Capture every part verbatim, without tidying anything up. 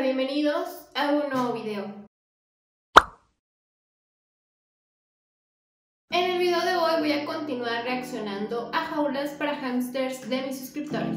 bienvenidos a un nuevo video. En el video de hoy voy a continuar reaccionando a jaulas para hámsters de mis suscriptores.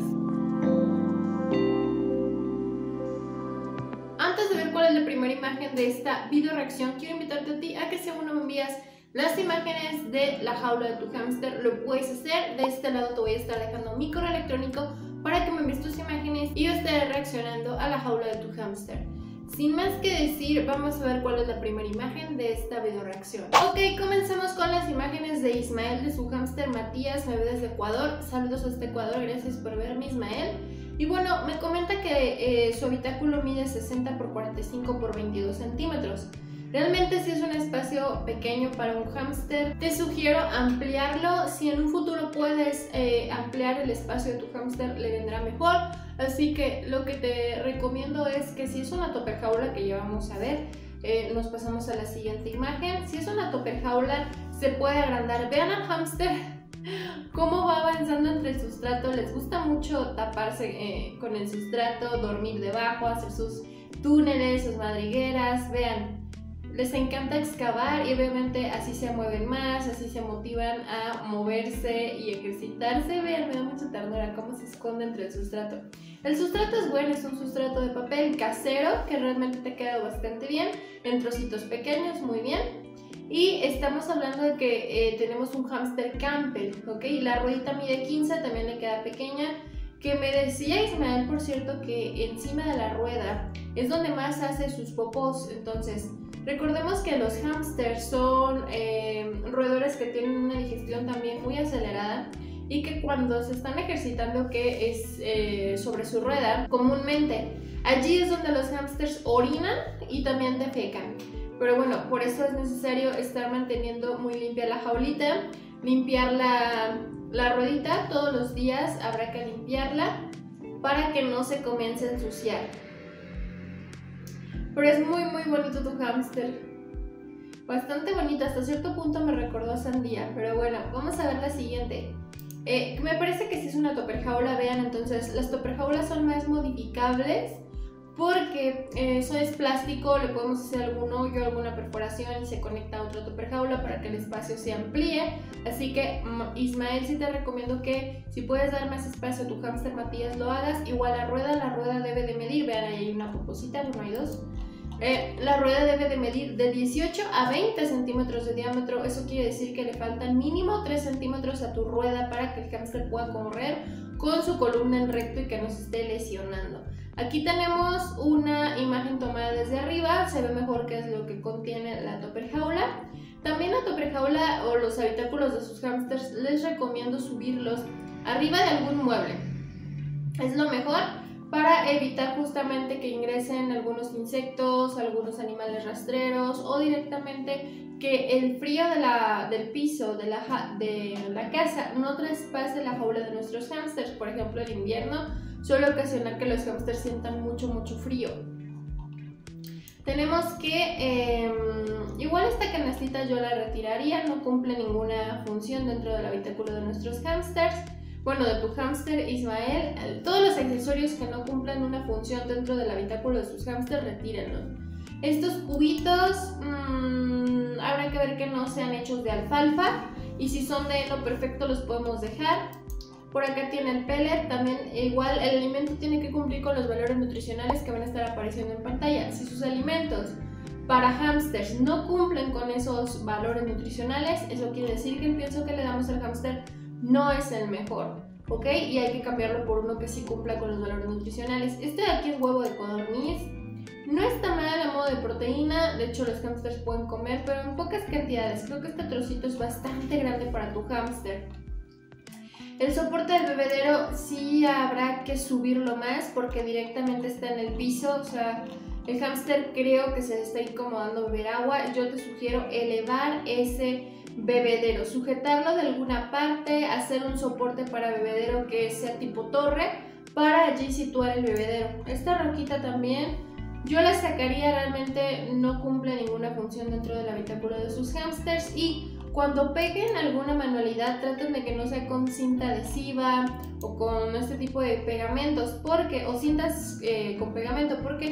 Antes de ver cuál es la primera imagen de esta video reacción, quiero invitarte a ti a que si aún no me envías las imágenes de la jaula de tu hámster, lo puedes hacer. De este lado te voy a estar dejando mi correo electrónico para que me envíes tus imágenes y yo estaré reaccionando a la jaula de tu hámster. Sin más que decir, vamos a ver cuál es la primera imagen de esta video reacción. Ok, comencemos con las imágenes de Ismael de su hámster Matías, me ve desde Ecuador. Saludos hasta Ecuador, gracias por verme, Ismael. Y bueno, me comenta que eh, su habitáculo mide sesenta por cuarenta y cinco por veintidós centímetros. Realmente sí es un espacio pequeño para un hámster. Te sugiero ampliarlo. Si en un futuro puedes eh, ampliar el espacio de tu hámster, le vendrá mejor. Así que lo que te recomiendo es que si es una topper jaula, que ya vamos a ver, eh, nos pasamos a la siguiente imagen. Si es una topper jaula, se puede agrandar. Vean al hámster cómo va avanzando entre el sustrato. Les gusta mucho taparse eh, con el sustrato, dormir debajo, hacer sus túneles, sus madrigueras. Vean, les encanta excavar y obviamente así se mueven más, así se motivan a moverse y ejercitarse. Vean, me da mucha ternura cómo se esconde entre el sustrato. El sustrato es bueno, es un sustrato de papel casero que realmente te queda bastante bien, en trocitos pequeños, muy bien. Y estamos hablando de que eh, tenemos un hámster Campbell, ¿ok? La ruedita mide quince, también le queda pequeña. Que me decía Ismael, por cierto, que encima de la rueda es donde más hace sus popós. Entonces, recordemos que los hámsters son eh, roedores que tienen una digestión también muy acelerada y que cuando se están ejercitando, que es eh, sobre su rueda, comúnmente allí es donde los hámsters orinan y también defecan. Pero bueno, por eso es necesario estar manteniendo muy limpia la jaulita, limpiar la, la ruedita todos los días, habrá que limpiarla para que no se comience a ensuciar. Pero es muy muy bonito tu hámster, bastante bonito, hasta cierto punto me recordó a Sandía. Pero bueno, vamos a ver la siguiente. Eh, me parece que si es una topper jaula, vean, entonces las topper jaulas son más modificables porque eh, eso es plástico, le podemos hacer algún hoyo, alguna perforación y se conecta a otra topper jaula para que el espacio se amplíe. Así que Ismael, sí te recomiendo que si puedes dar más espacio a tu hámster Matías, lo hagas. Igual la rueda, la rueda debe de medir, vean ahí hay una poposita, uno y dos. Eh, la rueda debe de medir de dieciocho a veinte centímetros de diámetro. Eso quiere decir que le faltan mínimo tres centímetros a tu rueda para que el hámster pueda correr con su columna en recto y que no se esté lesionando. Aquí tenemos una imagen tomada desde arriba, se ve mejor qué es lo que contiene la topper jaula. También la topper jaula o los habitáculos de sus hámsters les recomiendo subirlos arriba de algún mueble. Es lo mejor para evitar justamente que ingresen algunos insectos, algunos animales rastreros o directamente que el frío de la, del piso de la, de la casa no traspase la jaula de nuestros hámsters. Por ejemplo, el invierno suele ocasionar que los hámsters sientan mucho mucho frío. Tenemos que, eh, igual esta canastita yo la retiraría, no cumple ninguna función dentro del habitáculo de nuestros hámsters. Bueno, de tu hámster Ismael, todos los accesorios que no cumplan una función dentro del habitáculo de sus hámsters, retírenlos. Estos cubitos, mmm, habrá que ver que no sean hechos de alfalfa, y si son de heno perfecto los podemos dejar. Por acá tiene el pellet, también igual el alimento tiene que cumplir con los valores nutricionales que van a estar apareciendo en pantalla. Si sus alimentos para hámsters no cumplen con esos valores nutricionales, eso quiere decir que el pienso que le damos al hámster no es el mejor, ¿ok? Y hay que cambiarlo por uno que sí cumpla con los valores nutricionales. Este de aquí es huevo de codorniz. No está mal a modo de proteína, de hecho los hámsters pueden comer, pero en pocas cantidades. Creo que este trocito es bastante grande para tu hámster. El soporte del bebedero sí habrá que subirlo más porque directamente está en el piso, o sea, el hámster creo que se está incomodando beber agua. Yo te sugiero elevar ese bebedero, sujetarlo de alguna parte, hacer un soporte para bebedero que sea tipo torre para allí situar el bebedero. Esta roquita también yo la sacaría, realmente no cumple ninguna función dentro del habitáculo de sus hámsters. Y cuando peguen alguna manualidad, traten de que no sea con cinta adhesiva o con este tipo de pegamentos, porque o cintas eh, con pegamento, porque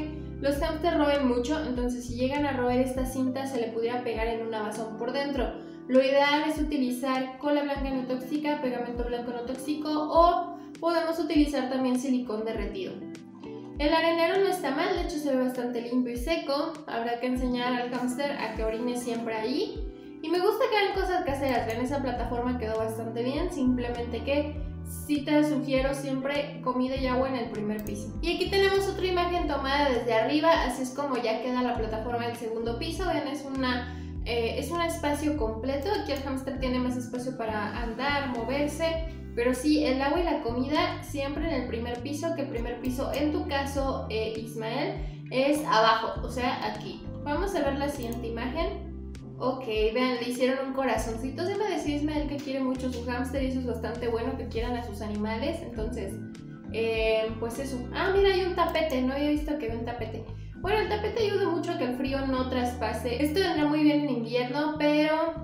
los hámsters roen mucho, entonces si llegan a roer esta cinta se le pudiera pegar en una bazón por dentro. Lo ideal es utilizar cola blanca no tóxica, pegamento blanco no tóxico o podemos utilizar también silicón derretido. El arenero no está mal, de hecho se ve bastante limpio y seco. Habrá que enseñar al hámster a que orine siempre ahí. Y me gusta que hagan cosas caseras, ven, esa plataforma quedó bastante bien, simplemente que sí te sugiero siempre comida y agua en el primer piso. Y aquí tenemos otra imagen tomada desde arriba, así es como ya queda la plataforma del segundo piso. Ven, es, una, eh, es un espacio completo, aquí el hámster tiene más espacio para andar, moverse. Pero sí, el agua y la comida siempre en el primer piso, que el primer piso en tu caso, eh, Ismael, es abajo, o sea, aquí. Vamos a ver la siguiente imagen. Ok, vean, le hicieron un corazoncito. Se me decía Ismael que quiere mucho su hámster y eso es bastante bueno, que quieran a sus animales. Entonces, eh, pues eso. Ah, mira, hay un tapete, no había visto que había un tapete. Bueno, el tapete ayuda mucho a que el frío no traspase. Esto vendrá muy bien en invierno, pero...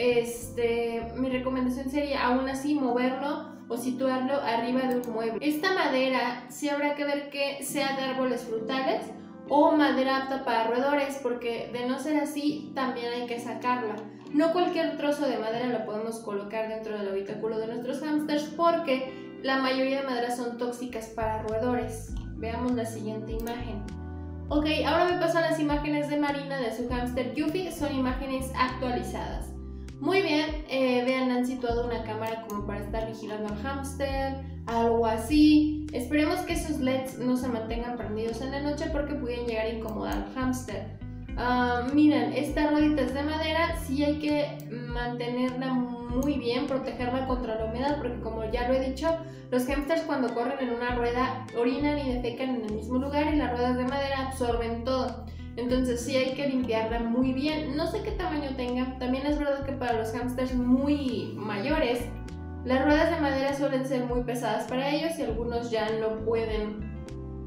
Este, mi recomendación sería aún así moverlo o situarlo arriba de un mueble. Esta madera sí habrá que ver que sea de árboles frutales o madera apta para roedores, porque de no ser así también hay que sacarla. No cualquier trozo de madera lo podemos colocar dentro del habitáculo de nuestros hámsters porque la mayoría de maderas son tóxicas para roedores. Veamos la siguiente imagen. Ok, ahora me paso a las imágenes de Marina de su hámster Yuffie, son imágenes actualizadas. Muy bien, eh, vean, han situado una cámara como para estar vigilando al hámster, algo así. Esperemos que esos L E Ds no se mantengan prendidos en la noche porque pueden llegar a incomodar al hámster. Uh, miren, esta ruedita es de madera, sí hay que mantenerla muy bien, protegerla contra la humedad porque como ya lo he dicho, los hámsters cuando corren en una rueda orinan y defecan en el mismo lugar y las ruedas de madera absorben todo. Entonces sí hay que limpiarla muy bien. No sé qué tamaño tenga. También es verdad que para los hámsters muy mayores las ruedas de madera suelen ser muy pesadas para ellos y algunos ya no pueden,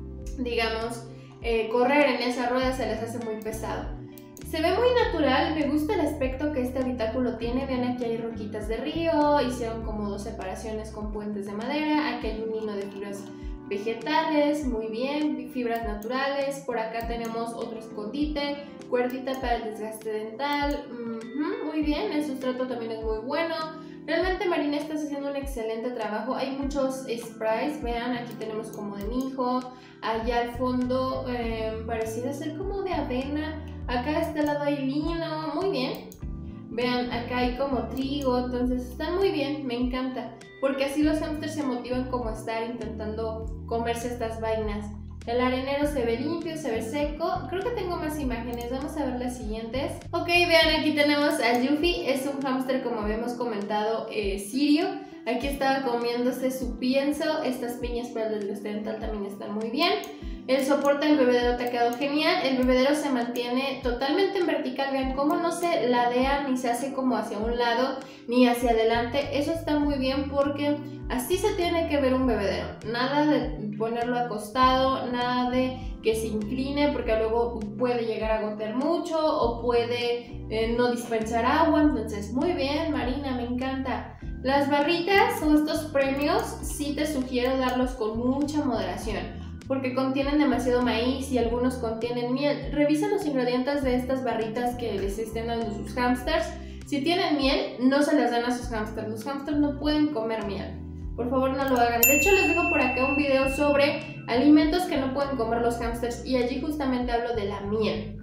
digamos, eh, correr en esa rueda, se les hace muy pesado. Se ve muy natural, me gusta el aspecto que este habitáculo tiene. Vean, aquí hay roquitas de río, hicieron como dos separaciones con puentes de madera, aquí hay un hilo de fibras vegetales, muy bien, fibras naturales. Por acá tenemos otro escondite, cuerdita para el desgaste dental, uh-huh, muy bien, el sustrato también es muy bueno. Realmente Marina está haciendo un excelente trabajo. Hay muchos sprays, vean, aquí tenemos como de mijo, allá al fondo eh, pareciera ser como de avena, acá de este lado hay lino, muy bien. Vean, acá hay como trigo, entonces están muy bien, me encanta. Porque así los hámsters se motivan como a estar intentando comerse estas vainas. El arenero se ve limpio, se ve seco. Creo que tengo más imágenes, vamos a ver las siguientes. Ok, vean, aquí tenemos a Yuffie, es un hámster como habíamos comentado, eh, sirio. Aquí estaba comiéndose su pienso, estas piñas para el desgaste dental también están muy bien. El soporte del bebedero te ha quedado genial, el bebedero se mantiene totalmente en vertical, vean cómo no se ladea ni se hace como hacia un lado ni hacia adelante, eso está muy bien porque así se tiene que ver un bebedero, nada de ponerlo acostado, nada de que se incline porque luego puede llegar a gotear mucho o puede eh, no dispensar agua, entonces muy bien Marina, me encanta. Las barritas o estos premios sí te sugiero darlos con mucha moderación porque contienen demasiado maíz y algunos contienen miel. Revisa los ingredientes de estas barritas que les estén dando sus hámsters. Si tienen miel, no se las dan a sus hámsters. Los hámsters no pueden comer miel. Por favor, no lo hagan. De hecho, les dejo por acá un video sobre alimentos que no pueden comer los hámsters y allí justamente hablo de la miel.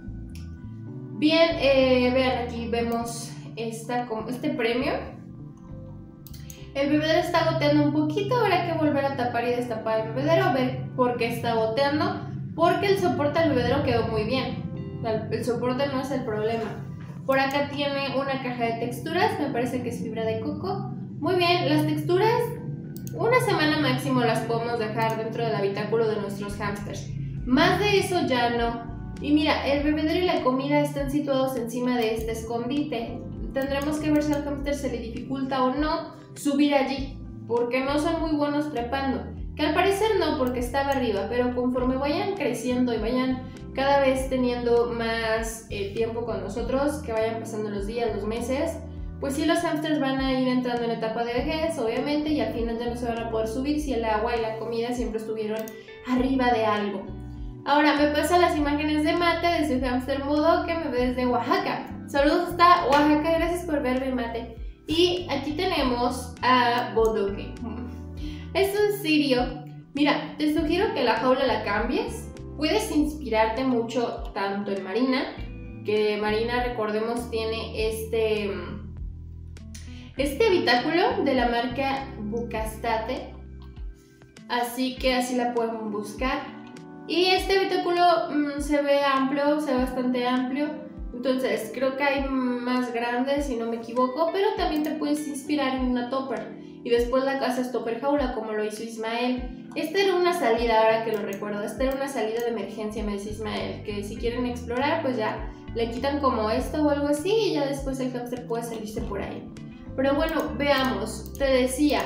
Bien, eh, vean, aquí vemos esta, este premio. El bebedero está goteando un poquito, habrá que volver a tapar y destapar el bebedero, a ver por qué está goteando, porque el soporte del bebedero quedó muy bien, el soporte no es el problema. Por acá tiene una caja de texturas, me parece que es fibra de coco. Muy bien, las texturas, una semana máximo las podemos dejar dentro del habitáculo de nuestros hámsters, más de eso ya no. Y mira, el bebedero y la comida están situados encima de este escondite, tendremos que ver si al hámster se le dificulta o no subir allí, porque no son muy buenos trepando, que al parecer no, porque estaba arriba, pero conforme vayan creciendo y vayan cada vez teniendo más eh, tiempo con nosotros, que vayan pasando los días, los meses, pues sí, los hámsters van a ir entrando en etapa de vejez, obviamente, y al final ya no se van a poder subir si el agua y la comida siempre estuvieron arriba de algo. Ahora me paso a las imágenes Mate de su hámster Modo, que me ve desde Oaxaca. Saludos hasta Oaxaca, gracias por verme, Mate. Y aquí tenemos a Bodoque. Es un sirio. Mira, te sugiero que la jaula la cambies. Puedes inspirarte mucho tanto en Marina, que Marina, recordemos, tiene este, este habitáculo de la marca Bucastate. Así que así la pueden buscar. Y este habitáculo mmm, se ve amplio, se ve bastante amplio. Entonces creo que hay más grandes, si no me equivoco, pero también te puedes inspirar en una topper y después la haces topper jaula, como lo hizo Ismael. Esta era una salida, ahora que lo recuerdo, esta era una salida de emergencia, me dice Ismael, que si quieren explorar pues ya le quitan como esto o algo así y ya después el hámster puede salirse por ahí. Pero bueno, veamos. Te decía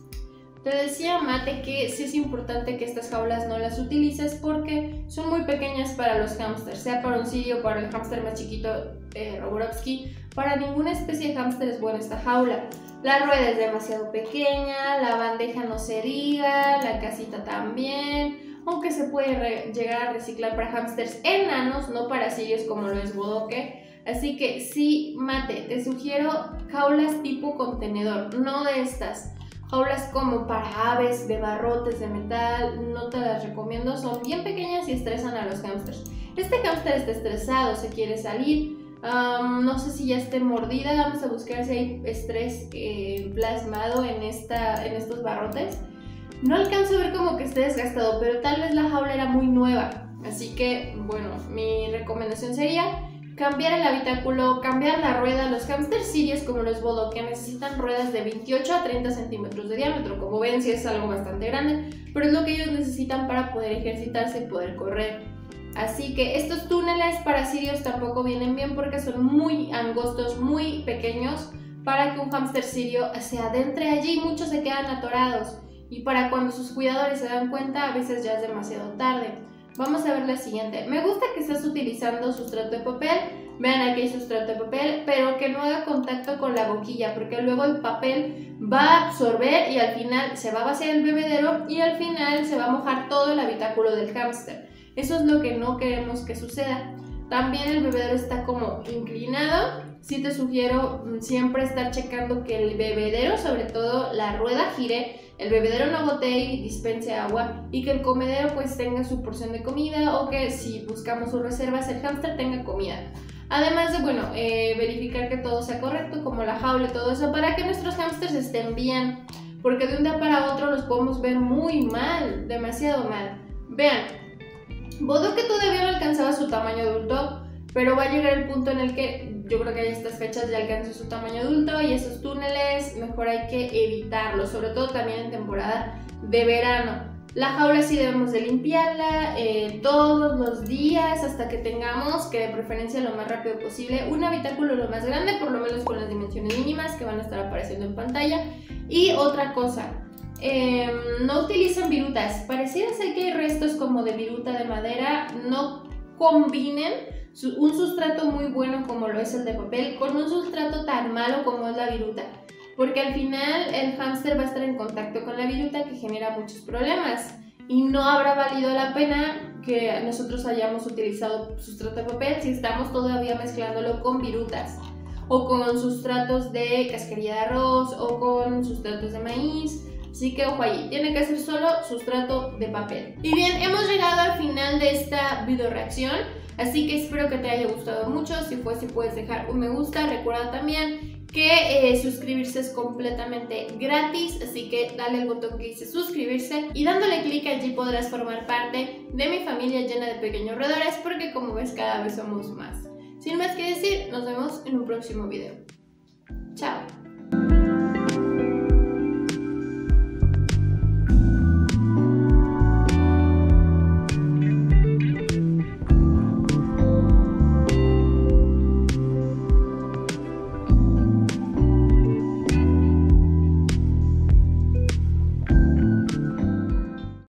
Te decía, Mate, que sí es importante que estas jaulas no las utilices porque son muy pequeñas para los hámsters, sea para un sirio o para el hámster más chiquito, eh, Roborovski. Para ninguna especie de hámster es buena esta jaula. La rueda es demasiado pequeña, la bandeja no se diga, la casita también, aunque se puede llegar a reciclar para hámsters enanos, no para sirios como lo es Bodoque. Así que sí, Mate, te sugiero jaulas tipo contenedor, no de estas. Jaulas como para aves, de barrotes de metal, no te las recomiendo, son bien pequeñas y estresan a los hámsters. Este hámster está estresado, se quiere salir, um, no sé si ya esté mordida, vamos a buscar si hay estrés eh, plasmado en, esta, en estos barrotes. No alcanzo a ver como que esté desgastado, pero tal vez la jaula era muy nueva, así que bueno, mi recomendación sería cambiar el habitáculo, cambiar la rueda. Los hámsters sirios como los Bodoque necesitan ruedas de veintiocho a treinta centímetros de diámetro. Como ven, sí es algo bastante grande, pero es lo que ellos necesitan para poder ejercitarse y poder correr. Así que estos túneles para sirios tampoco vienen bien porque son muy angostos, muy pequeños para que un hámster sirio se adentre allí. Muchos se quedan atorados y para cuando sus cuidadores se dan cuenta, a veces ya es demasiado tarde. Vamos a ver la siguiente. Me gusta que estés utilizando sustrato de papel. Vean, aquí hay sustrato de papel, pero que no haga contacto con la boquilla, porque luego el papel va a absorber y al final se va a vaciar el bebedero y al final se va a mojar todo el habitáculo del hámster. Eso es lo que no queremos que suceda. También el bebedero está como inclinado. Sí te sugiero siempre estar checando que el bebedero, sobre todo la rueda, gire, el bebedero no gotee y dispense agua y que el comedero pues tenga su porción de comida o que si buscamos sus reservas el hámster tenga comida. Además de, bueno, eh, verificar que todo sea correcto, como la jaula y todo eso, para que nuestros hámsters estén bien, porque de un día para otro los podemos ver muy mal, demasiado mal. Vean, Bodoque todavía no alcanzaba su tamaño adulto, pero va a llegar el punto en el que yo creo que a estas fechas ya alcanzó su tamaño adulto y esos túneles mejor hay que evitarlos, sobre todo también en temporada de verano. La jaula sí debemos de limpiarla eh, todos los días hasta que tengamos, que de preferencia lo más rápido posible, un habitáculo lo más grande, por lo menos con las dimensiones mínimas que van a estar apareciendo en pantalla. Y otra cosa, eh, no utilicen virutas. Pareciera ser que hay restos como de viruta de madera. No combinen un sustrato muy bueno como lo es el de papel con un sustrato tan malo como es la viruta, porque al final el hámster va a estar en contacto con la viruta, que genera muchos problemas y no habrá valido la pena que nosotros hayamos utilizado sustrato de papel si estamos todavía mezclándolo con virutas o con sustratos de cascarilla de arroz o con sustratos de maíz. Así que ojo allí, tiene que ser solo sustrato de papel. Y bien, hemos llegado al final de esta video reacción. Así que espero que te haya gustado mucho. Si fue así, puedes dejar un me gusta. Recuerda también que eh, suscribirse es completamente gratis, así que dale el botón que dice suscribirse y dándole clic allí podrás formar parte de mi familia llena de pequeños roedores, porque como ves cada vez somos más. Sin más que decir, nos vemos en un próximo video.